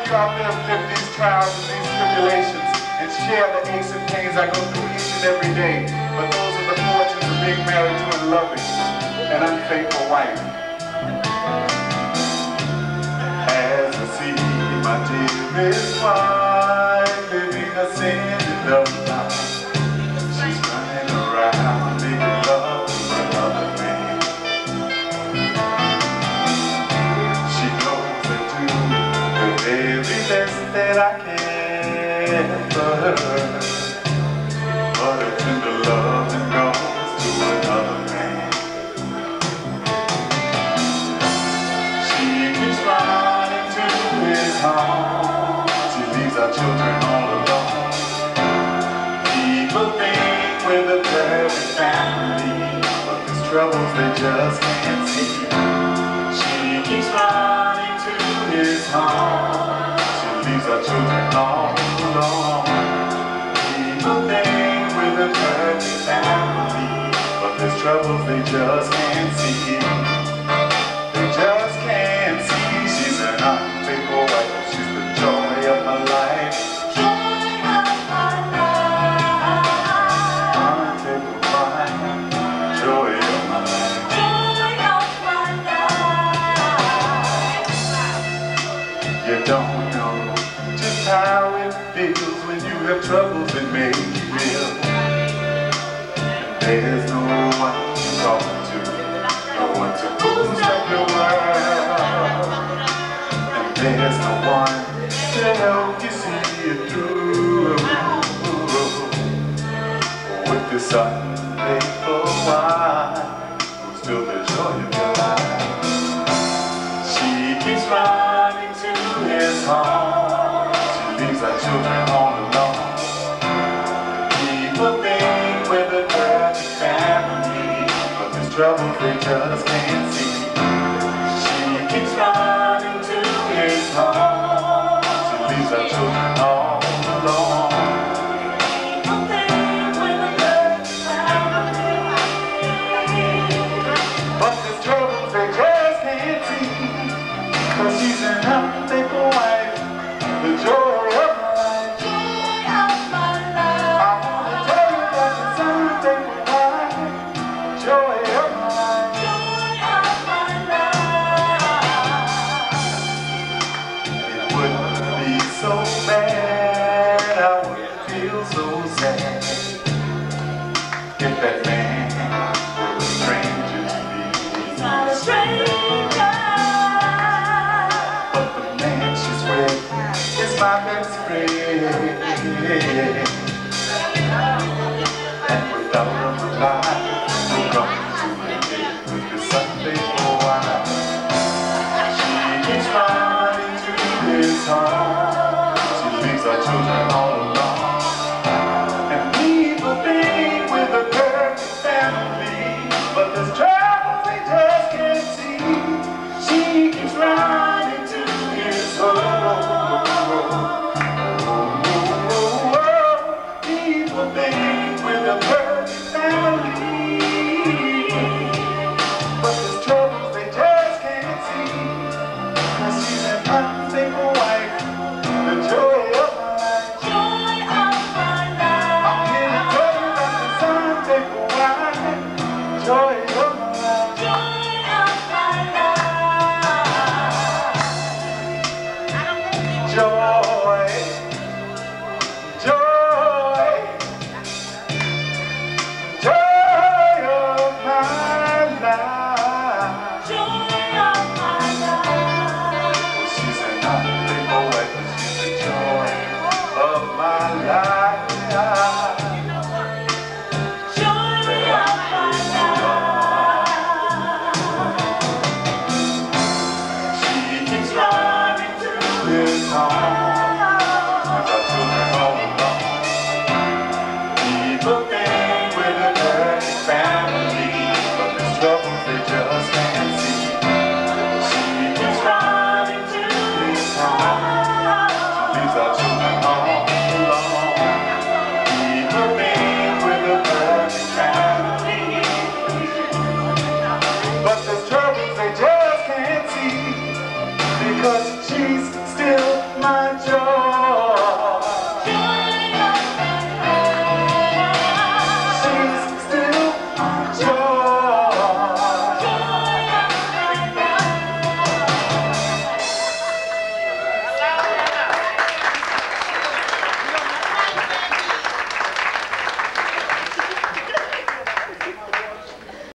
to uplift these trials and these tribulations and share the aches and pains I go through each and every day. But those are the fortunes of being married to a loving and unfaithful wife. As I see my dearest wife living a sinning love life, she's running around making love to another man. She knows I do the very best that I can for her, but her tender loving goes to another man. She keeps running to his home, she leaves our children all alone. People think we're the perfect family, but these troubles they just can't see. She keeps running to his home, she leaves our children all alone. People think we're the perfect family, but these troubles they just can't see. They just can't see. She's an unfaithful wife, she's the joy of my life. Joy of my life. Unfaithful wife, joy of my life. Joy of my life. You don't know just how it feels when you have troubles that make you real. And there's no one to talk to, no one to boost up your world. And there's no one to help you see it through. With this unfaithful wife, who's still the joy of your life. She keeps running to his home, she leaves our children all alone. People think we're the perfect family, but there's trouble they just can't see. She keeps running to his home, she leaves our children all alone. People think we're the perfect family, but there's trouble they just can't see. 'Cause she's an unfaithful wife, the joy of my life. Joy of my life. I wanna tell you that this unfaithful wife, joy of my life. Joy of my life. It wouldn't be so bad, I wouldn't feel so sad if that man were a stranger to me. He's not a stranger. My best friend, and without her my life will come to an end with this unfaithful wife. She keeps running to his heart.